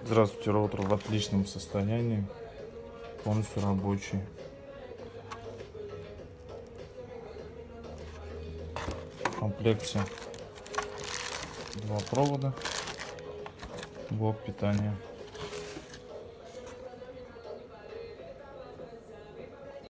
Здравствуйте, роутер в отличном состоянии, полностью рабочий. В комплекте два провода, блок питания.